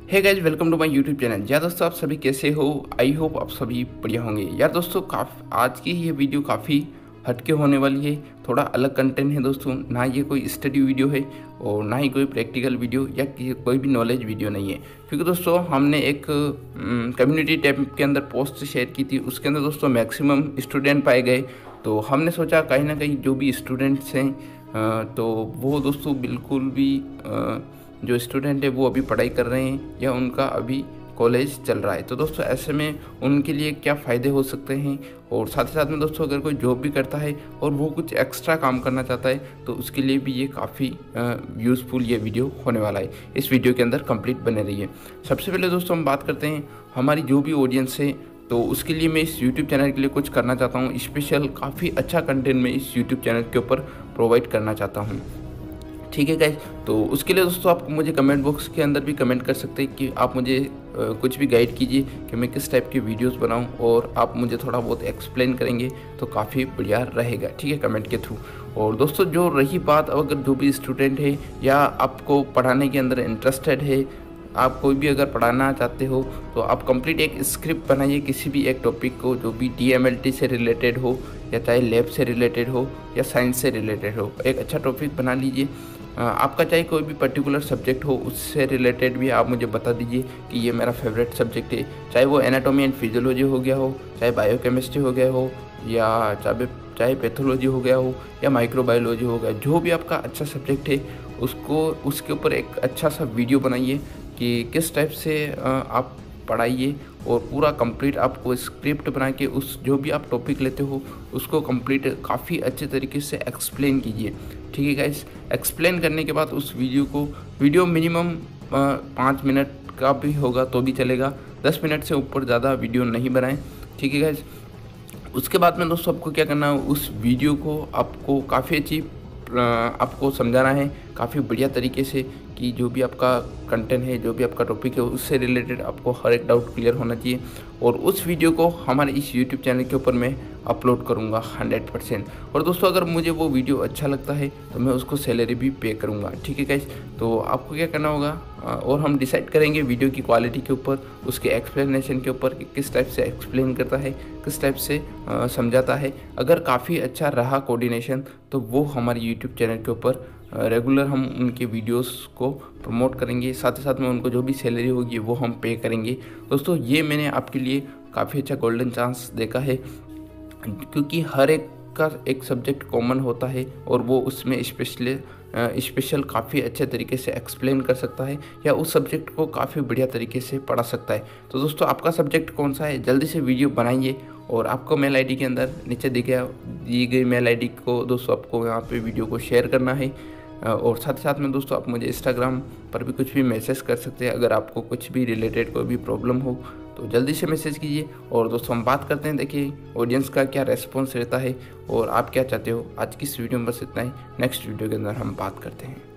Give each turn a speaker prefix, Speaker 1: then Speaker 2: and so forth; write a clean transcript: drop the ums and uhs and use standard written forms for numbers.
Speaker 1: Hey guys, welcome to my YouTube channel. यार दोस्तों, आप सभी कैसे हो? आई होप आप सभी बढ़िया होंगे। यार दोस्तों, आज की ये वीडियो काफ़ी हटके होने वाली है। थोड़ा अलग कंटेंट है दोस्तों। ना ये कोई स्टडी वीडियो है और ना ही कोई प्रैक्टिकल वीडियो या कोई भी नॉलेज वीडियो नहीं है। क्योंकि दोस्तों हमने एक कम्युनिटी टैब के अंदर पोस्ट शेयर की थी। उसके अंदर दोस्तों मैक्सिमम स्टूडेंट पाए गए। तो हमने सोचा कहीं ना कहीं जो भी स्टूडेंट्स हैं तो वो दोस्तों बिल्कुल भी जो स्टूडेंट है वो अभी पढ़ाई कर रहे हैं या उनका अभी कॉलेज चल रहा है। तो दोस्तों ऐसे में उनके लिए क्या फ़ायदे हो सकते हैं, और साथ ही साथ में दोस्तों अगर कोई जॉब भी करता है और वो कुछ एक्स्ट्रा काम करना चाहता है तो उसके लिए भी ये काफ़ी यूज़फुल ये वीडियो होने वाला है। इस वीडियो के अंदर कंप्लीट बने रहिए। सबसे पहले दोस्तों हम बात करते हैं हमारी जो भी ऑडियंस है, तो उसके लिए मैं इस यूट्यूब चैनल के लिए कुछ करना चाहता हूँ स्पेशल। काफ़ी अच्छा कंटेंट मैं इस यूट्यूब चैनल के ऊपर प्रोवाइड करना चाहता हूँ। ठीक है गाइज, तो उसके लिए दोस्तों आप मुझे कमेंट बॉक्स के अंदर भी कमेंट कर सकते हैं कि आप मुझे कुछ भी गाइड कीजिए कि मैं किस टाइप की वीडियोस बनाऊं, और आप मुझे थोड़ा बहुत एक्सप्लेन करेंगे तो काफ़ी बढ़िया रहेगा। ठीक है, कमेंट के थ्रू। और दोस्तों जो रही बात, अगर जो भी स्टूडेंट है या आपको पढ़ाने के अंदर इंटरेस्टेड है, आप कोई भी अगर पढ़ाना चाहते हो तो आप कंप्लीट एक स्क्रिप्ट बनाइए किसी भी एक टॉपिक को, जो भी DMLT से रिलेटेड हो या चाहे लैब से रिलेटेड हो या साइंस से रिलेटेड हो। एक अच्छा टॉपिक बना लीजिए। आपका चाहे कोई भी पर्टिकुलर सब्जेक्ट हो, उससे रिलेटेड भी आप मुझे बता दीजिए कि ये मेरा फेवरेट सब्जेक्ट है। चाहे वो एनाटॉमी एंड फिजियोलॉजी हो गया हो, चाहे बायोकेमिस्ट्री हो गया हो, या चाहे पैथोलॉजी हो गया हो या माइक्रोबायोलॉजी हो गया। जो भी आपका अच्छा सब्जेक्ट है उसको उसके ऊपर एक अच्छा सा वीडियो बनाइए कि किस टाइप से आप पढ़ाइए, और पूरा कंप्लीट आपको स्क्रिप्ट बना के उस जो भी आप टॉपिक लेते हो उसको कंप्लीट काफ़ी अच्छे तरीके से एक्सप्लेन कीजिए। ठीक है गाइस, एक्सप्लेन करने के बाद उस वीडियो मिनिमम 5 मिनट का भी होगा तो भी चलेगा। 10 मिनट से ऊपर ज़्यादा वीडियो नहीं बनाएं। ठीक है गाइस, उसके बाद में दोस्तों आपको क्या करना है, उस वीडियो को आपको काफ़ी अच्छी आपको समझाना है काफ़ी बढ़िया तरीके से कि जो भी आपका कंटेंट है, जो भी आपका टॉपिक है, उससे रिलेटेड आपको हर एक डाउट क्लियर होना चाहिए। और उस वीडियो को हमारे इस यूट्यूब चैनल के ऊपर मैं अपलोड करूँगा 100%। और दोस्तों अगर मुझे वो वीडियो अच्छा लगता है तो मैं उसको सैलरी भी पे करूँगा। ठीक है गाइस, तो आपको क्या करना होगा, और हम डिसाइड करेंगे वीडियो की क्वालिटी के ऊपर, उसके एक्सप्लेनेशन के ऊपर कि किस टाइप से एक्सप्लेन करता है, किस टाइप से समझाता है। अगर काफ़ी अच्छा रहा कोऑर्डिनेशन तो वो हमारे यूट्यूब चैनल के ऊपर रेगुलर हम उनके वीडियोस को प्रमोट करेंगे। साथ ही साथ में उनको जो भी सैलरी होगी वो हम पे करेंगे। दोस्तों ये मैंने आपके लिए काफ़ी अच्छा गोल्डन चांस देखा है, क्योंकि हर एक का एक सब्जेक्ट कॉमन होता है और वो उसमें स्पेशल काफ़ी अच्छे तरीके से एक्सप्लेन कर सकता है या उस सब्जेक्ट को काफ़ी बढ़िया तरीके से पढ़ा सकता है। तो दोस्तों आपका सब्जेक्ट कौन सा है, जल्दी से वीडियो बनाइए, और आपको मेल आईडी के अंदर नीचे दी गई मेल आईडी को दोस्तों आपको यहाँ पे वीडियो को शेयर करना है। और साथ ही साथ में दोस्तों आप मुझे इंस्टाग्राम पर भी कुछ भी मैसेज कर सकते हैं। अगर आपको कुछ भी रिलेटेड कोई भी प्रॉब्लम हो तो जल्दी से मैसेज कीजिए। और दोस्तों हम बात करते हैं, देखिए ऑडियंस का क्या रेस्पॉन्स रहता है और आप क्या चाहते हो। आज की इस वीडियो में बस इतना ही। नेक्स्ट वीडियो के अंदर हम बात करते हैं।